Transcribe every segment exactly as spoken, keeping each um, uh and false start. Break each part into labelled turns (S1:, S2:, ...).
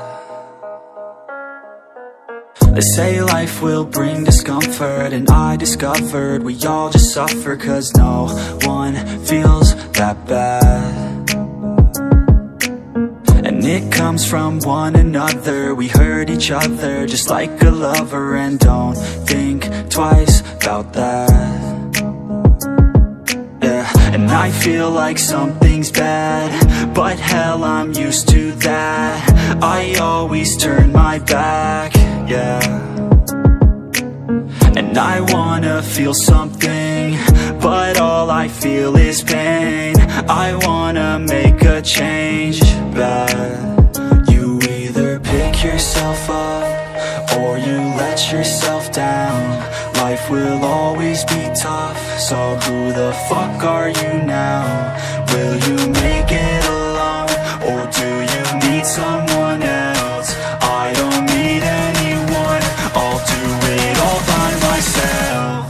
S1: They say life will bring discomfort, and I discovered we all just suffer, cause no one feels that bad. And it comes from one another, we hurt each other just like a lover, and don't think twice about that. And I feel like something's bad, but hell, I'm used to that. I always turn my back, yeah. And I wanna feel something, but all I feel is pain. I wanna make a change, but you either pick yourself up or you let yourself down. Life will always be tough, so who the fuck are you now? Will you make it alone, or do you need someone else? I don't need anyone, I'll do it all by myself.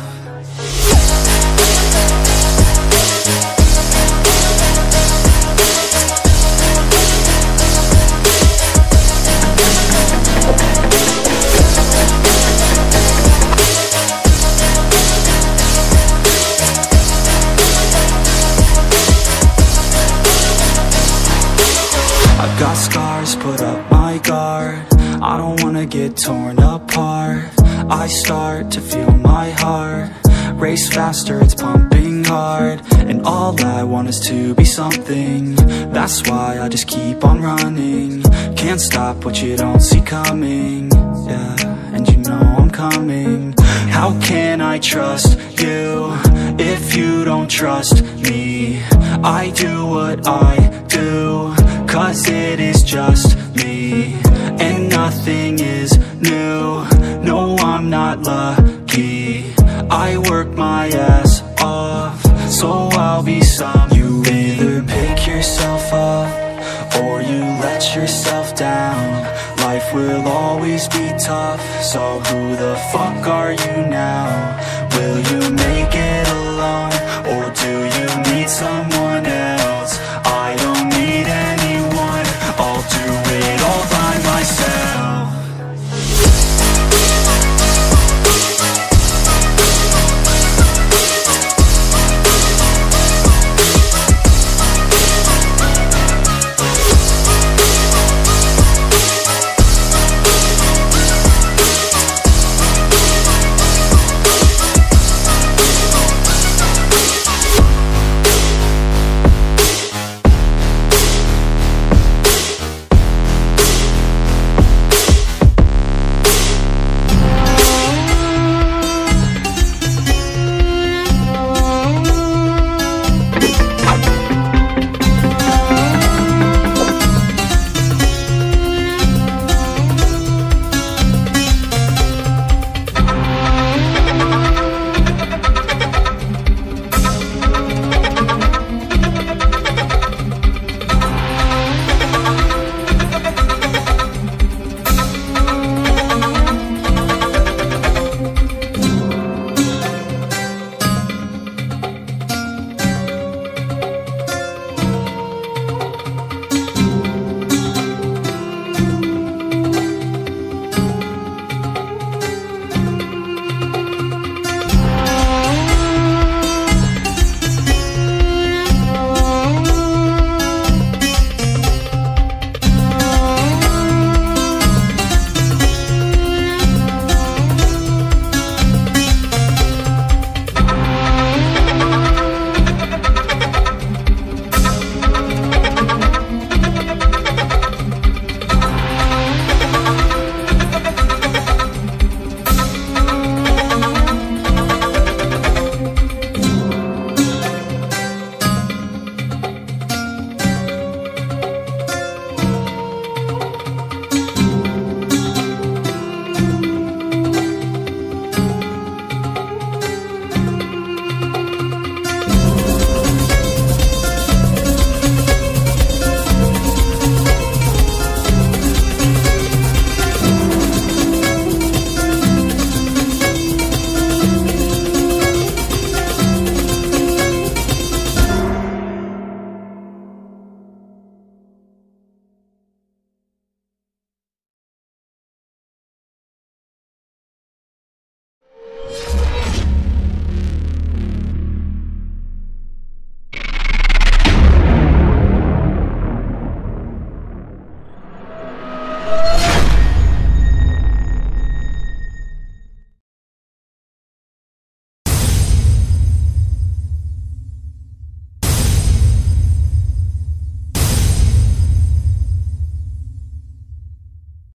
S1: Got scars, put up my guard. I don't wanna get torn apart. I start to feel my heart race faster, it's pumping hard. And all I want is to be something. That's why I just keep on running. Can't stop what you don't see coming. Yeah, and you know I'm coming. How can I trust you if you don't trust me? I do what I do, cause it is just me, and nothing is new. No, I'm not lucky. I work my ass off, so I'll be some. You either pick yourself up or you let yourself down. Life will always be tough, so who the fuck are you now? Will you make it alone, or do you need someone